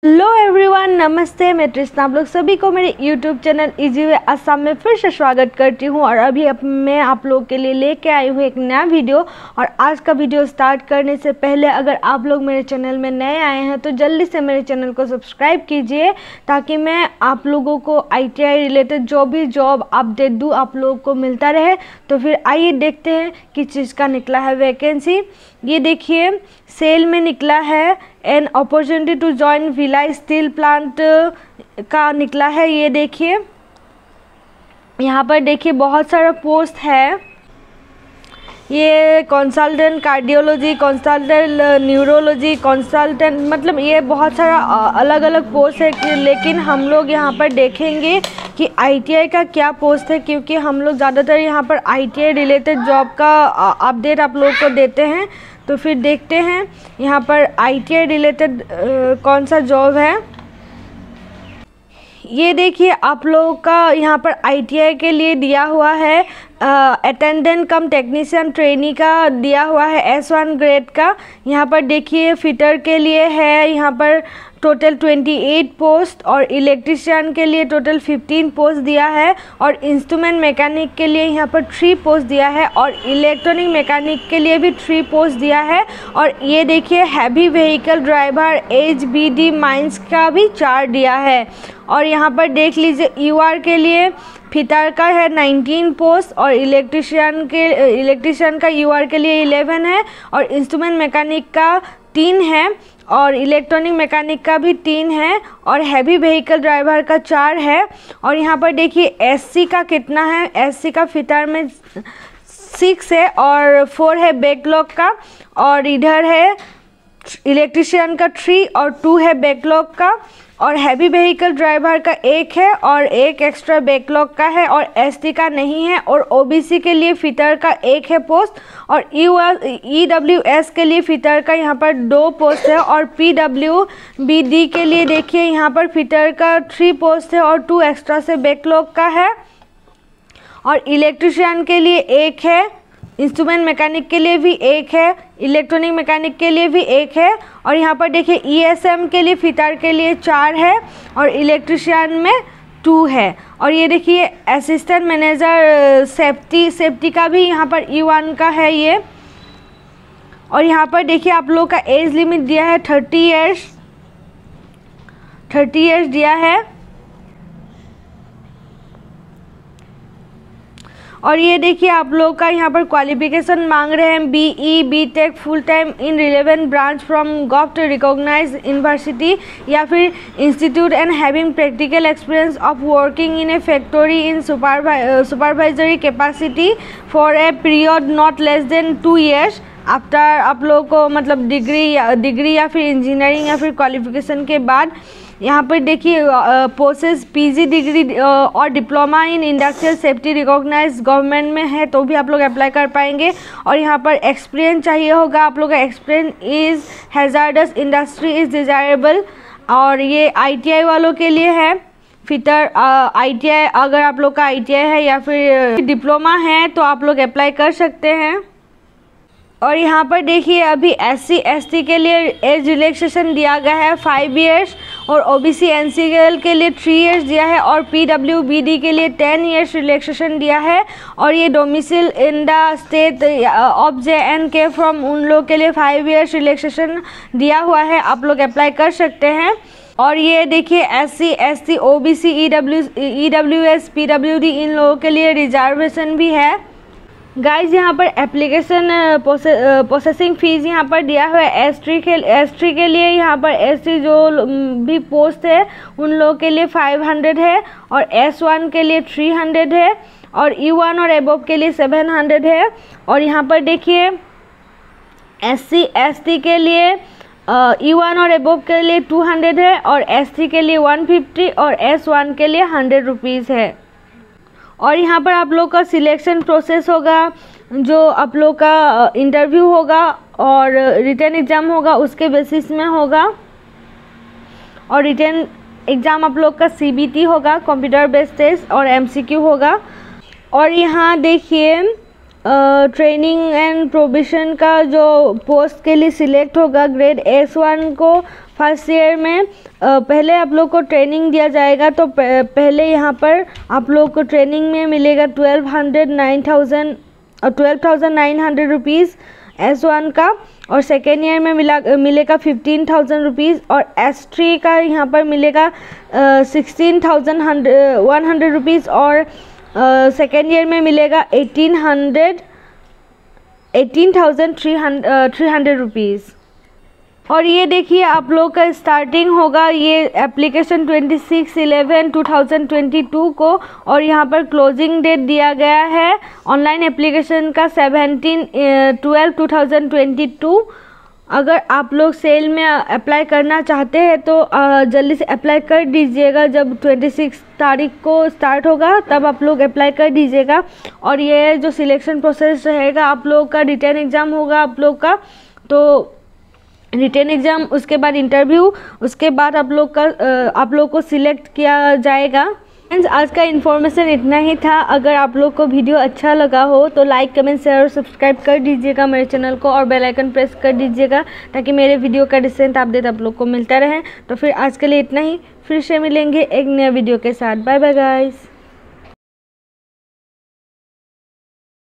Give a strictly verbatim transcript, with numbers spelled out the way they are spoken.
Hello everyone, नमस्ते। मैं तृष्णा, आप लोग सभी को मेरे YouTube channel easy way Assam में फिर से स्वागत करती हूँ। और अभी अब मैं आप लोग के लिए लेके आई हूँ एक नया वीडियो। और आज का वीडियो स्टार्ट करने से पहले अगर आप लोग मेरे चैनल में नए आए हैं तो जल्दी से मेरे चैनल को सब्सक्राइब कीजिए, ताकि मैं आप लोगों को आई टी आई रिलेटेड जो भी जॉब अपडेट दूँ आप लोगों को मिलता रहे। तो फिर आइए देखते हैं किस चीज़ का निकला है वैकेंसी। ये देखिए, सेल में निकला है an opportunity to join Bhilai steel plant का निकला है। ये देखिए, यहाँ पर देखिए बहुत सारा पोस्ट है। ये consultant cardiology, consultant neurology, consultant, मतलब ये बहुत सारा अलग अलग पोस्ट है। लेकिन हम लोग यहाँ पर देखेंगे कि आई टी आई का क्या पोस्ट है, क्योंकि हम लोग ज़्यादातर यहाँ पर I T I related job का अपडेट आप लोग को देते हैं। तो फिर देखते हैं यहाँ पर आई टी आई रिलेटेड कौन सा जॉब है। ये देखिए, आप लोगों का यहाँ पर आई टी आई के लिए दिया हुआ है अटेंडेंट कम टेक्नीशियन ट्रेनी का दिया हुआ है एस वन ग्रेड का। यहाँ पर देखिए फिटर के लिए है यहाँ पर टोटल अट्ठाईस पोस्ट, और इलेक्ट्रिशियन के लिए टोटल पंद्रह पोस्ट दिया है, और इंस्ट्रूमेंट मैकेनिक के लिए यहाँ पर थ्री पोस्ट दिया है, और इलेक्ट्रॉनिक मैकेनिक के लिए भी थ्री पोस्ट दिया है। और ये देखिए, heavy vehicle driver H B D mines का भी चार दिया है। और यहाँ पर देख लीजिए, यू आर के लिए फिटर का है उन्नीस पोस्ट, और इलेक्ट्रिशियन के इलेक्ट्रिशियन का यू आर के लिए ग्यारह है, और इंस्ट्रूमेंट मैकेनिक का तीन है, और इलेक्ट्रॉनिक मैकेनिक का भी तीन है, और हैवी व्हीकल ड्राइवर का चार है। और यहाँ पर देखिए एससी का कितना है। एससी का फिटर में सिक्स है, और फोर है बैकलॉग का, और इधर है इलेक्ट्रिशियन का थ्री और टू है बैकलॉग का, और हैवी व्हीकल ड्राइवर का एक है और एक एक्स्ट्रा बैकलॉग का है, और एसटी का नहीं है। और ओबीसी के लिए फिटर का एक है पोस्ट, और ई डब्ल्यू एस के लिए फिटर का यहाँ पर दो पोस्ट है, और पी डब्ल्यू बी डी के लिए देखिए यहाँ पर फिटर का थ्री पोस्ट है और टू एक्स्ट्रा से बैकलॉग का है, और इलेक्ट्रिशियन के लिए एक है, इंस्ट्रूमेंट मैकेनिक के लिए भी एक है, इलेक्ट्रॉनिक मैकेनिक के लिए भी एक है। और यहाँ पर देखिए ई एस एम के लिए फिटर के लिए चार है, और इलेक्ट्रिशियन में टू है। और ये देखिए असिस्टेंट मैनेजर सेफ्टी सेफ्टी का भी यहाँ पर ई वन का है ये। और यहाँ पर देखिए आप लोग का एज लिमिट दिया है थर्टी ईयर्स थर्टी ईयर्स दिया है। और ये देखिए आप लोग का यहाँ पर क्वालिफिकेशन मांग रहे हैं B E B Tech full time in relevant branch from government recognised university या फिर institute and having practical experience of working in a factory in supervisory capacity for a period not less than two years after. आप लोग को मतलब degree या degree या फिर engineering या फिर क्वालिफिकेशन के बाद यहाँ पर देखिए पोसेस पीजी डिग्री और diploma in industrial safety recognise government में है तो भी आप लोग अप्लाई कर पाएंगे। और यहाँ पर एक्सपीरियंस चाहिए होगा आप लोग का, experience is hazardous industry is desirable. और ये आई टी आई वालों के लिए है फिटर आई टी आई। अगर आप लोग का आई टी आई है या फिर डिप्लोमा है तो आप लोग अप्लाई कर सकते हैं। और यहाँ पर देखिए अभी एस सी एस टी के लिए एज रिलैक्सेशन दिया गया है फाइव इयर्स, और O B C N C L के लिए थ्री इयर्स दिया है, और पी डब्ल्यू बी डी के लिए टेन इयर्स रिलैक्सेशन दिया है। और ये domicile in the state of J and K from उन लोग के लिए फाइव इयर्स रिलैक्सेशन दिया हुआ है, आप लोग अप्लाई कर सकते हैं। और ये देखिए S C S T O B C E W E W S P W D इन लोगों के लिए रिजर्वेशन भी है। गाइज यहाँ पर एप्लीकेशन प्रोसेसिंग फ़ीस यहाँ पर दिया हुआ है एस टी के एस टी के लिए। यहाँ पर एस टी जो भी पोस्ट है उन लोगों के लिए फाइव हंड्रेड है, और एस वन के लिए थ्री हंड्रेड है, और ई वन और एबव के लिए सेवन हंड्रेड है। और यहाँ पर देखिए एस सी एस टी के लिए ई वन और एबव के लिए टू हंड्रेड है, और एस टी के लिए वन फिफ्टी, और एस वन के लिए हंड्रेड रुपीज़ है। और यहाँ पर आप लोग का सिलेक्शन प्रोसेस होगा, जो आप लोग का इंटरव्यू होगा और रिटन एग्ज़ाम होगा उसके बेसिस में होगा। और रिटन एग्ज़ाम आप लोग का सी बी टी होगा, कंप्यूटर बेस्ड टेस्ट, और एम सी क्यू होगा। और यहाँ देखिए ट्रेनिंग एंड प्रोविज़न का जो पोस्ट के लिए सिलेक्ट होगा ग्रेड एस वन को फर्स्ट ईयर में पहले आप लोग को ट्रेनिंग दिया जाएगा। तो पहले यहाँ पर आप लोग को ट्रेनिंग में मिलेगा ट्वेल्व हंड्रेड नाइन थाउजेंड और twelve thousand nine hundred rupees S one का, और सेकेंड ईयर में मिला मिलेगा फिफ्टीन थाउजेंड रुपीज़, और एस थ्री का यहाँ पर मिलेगा sixteen thousand hundred one hundred rupees, और सेकेंड ईयर में मिलेगा eighteen hundred eighteen thousand three hundred three hundred rupees. और ये देखिए आप लोग का स्टार्टिंग होगा ये application twenty six eleven two thousand twenty to को, और यहाँ पर क्लोजिंग डेट दिया गया है ऑनलाइन एप्लीकेशन का seventeen twelve two thousand twenty two. अगर आप लोग सेल में अप्लाई करना चाहते हैं तो जल्दी से अप्लाई कर दीजिएगा। जब ट्वेंटी सिक्स तारीख को स्टार्ट होगा तब आप लोग अप्लाई कर दीजिएगा। और ये जो सिलेक्शन प्रोसेस रहेगा, आप लोग का रिटर्न एग्ज़ाम होगा आप लोग का, तो रिटर्न एग्ज़ाम, उसके बाद इंटरव्यू, उसके बाद आप लोग का आप लोग को सिलेक्ट किया जाएगा। फ्रेंड्स, आज का इन्फॉर्मेशन इतना ही था। अगर आप लोग को वीडियो अच्छा लगा हो तो लाइक कमेंट शेयर और सब्सक्राइब कर दीजिएगा मेरे चैनल को, और बेल आइकन प्रेस कर दीजिएगा ताकि मेरे वीडियो का रिसेंट अपडेट आप लोग को मिलता रहे। तो फिर आज के लिए इतना ही, फिर से मिलेंगे एक नए वीडियो के साथ। Bye bye guys.